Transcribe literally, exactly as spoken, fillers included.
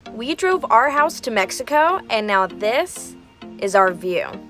We drove our house to Mexico, and now this is our view.